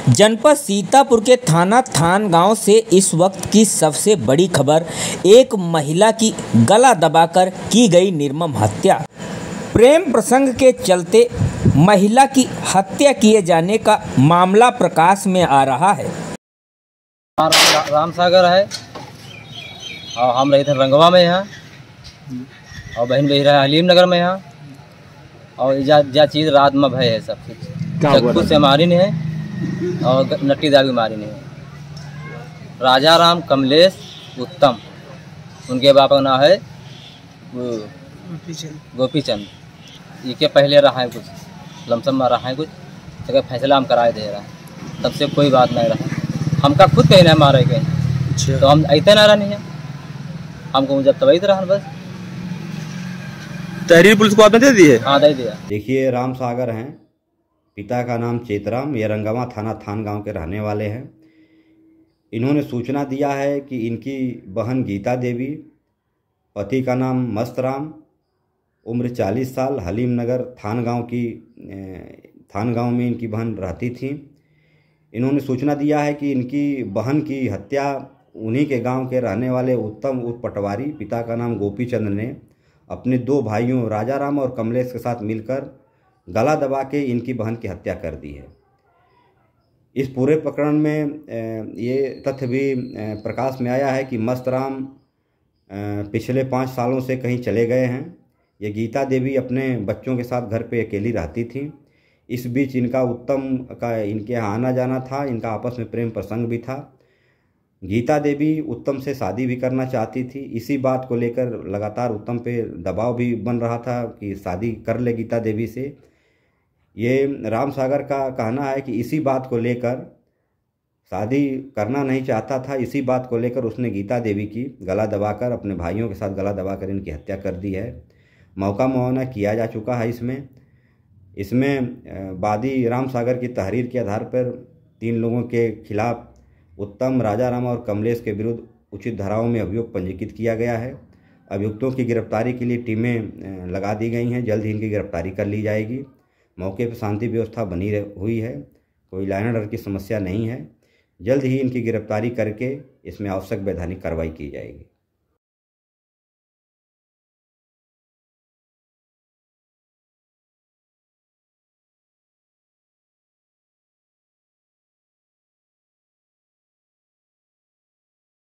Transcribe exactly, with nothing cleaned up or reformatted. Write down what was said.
जनपद सीतापुर के थाना थान गांव से इस वक्त की सबसे बड़ी खबर, एक महिला की गला दबाकर की गई निर्मम हत्या। प्रेम प्रसंग के चलते महिला की हत्या किए जाने का मामला प्रकाश में आ रहा है। राम सागर है और हम रहे थे रंगवा में यहाँ, और बहन बही रहा हलीम नगर में यहाँ। और जा, जा चीज़ रात में भय है, सब कुछ चक्कू से मारी नहीं है और नट्टी दाग भी मारी नहीं है। राजा राम कमलेश उत्तम, उनके बाप का नाम है गोपी चंद। ये पहले रहा है कुछ लमसम में रहा है कुछ, तो फैसला हम कराए दे रहा है, तब से कोई बात नहीं रहा। हमका खुद कहीं नहीं मारे गए, तो हम ऐसे ना रहा नहीं है, हमको जब तब रहा बस। तहरीर पुलिस को आपने दे दी है? हाँ दे दिया। देखिए, राम सागर हैं, पिता का नाम चेतराम, ये रंगवा थाना थान गांव के रहने वाले हैं। इन्होंने सूचना दिया है कि इनकी बहन गीता देवी, पति का नाम मस्तराम, उम्र चालीस साल, हलीम नगर थान गांव की थान गांव में इनकी बहन रहती थी। इन्होंने सूचना दिया है कि इनकी बहन की हत्या उन्हीं के गांव के रहने वाले उत्तम उर्फ पटवारी, पिता का नाम गोपी चंद ने अपने दो भाइयों राजा राम और कमलेश के साथ मिलकर गला दबा के इनकी बहन की हत्या कर दी है। इस पूरे प्रकरण में ये तथ्य भी प्रकाश में आया है कि मस्तराम पिछले पाँच सालों से कहीं चले गए हैं। ये गीता देवी अपने बच्चों के साथ घर पे अकेली रहती थी। इस बीच इनका उत्तम का इनके यहाँ आना जाना था, इनका आपस में प्रेम प्रसंग भी था। गीता देवी उत्तम से शादी भी करना चाहती थी। इसी बात को लेकर लगातार उत्तम पे दबाव भी बन रहा था कि शादी कर ले गीता देवी से। ये राम सागर का कहना है कि इसी बात को लेकर, शादी करना नहीं चाहता था, इसी बात को लेकर उसने गीता देवी की गला दबाकर, अपने भाइयों के साथ गला दबाकर इनकी हत्या कर दी है। मौका मुआयना किया जा चुका है। इसमें इसमें वादी राम सागर की तहरीर के आधार पर तीन लोगों के खिलाफ उत्तम, राजा राम और कमलेश के विरुद्ध उचित धाराओं में अभियोग पंजीकृत किया गया है। अभियुक्तों की गिरफ्तारी के लिए टीमें लगा दी गई हैं, जल्द ही इनकी गिरफ्तारी कर ली जाएगी। मौके पर शांति व्यवस्था बनी हुई है, कोई लाइन ऑर्डर की समस्या नहीं है। जल्द ही इनकी गिरफ्तारी करके इसमें आवश्यक वैधानिक कार्रवाई की जाएगी।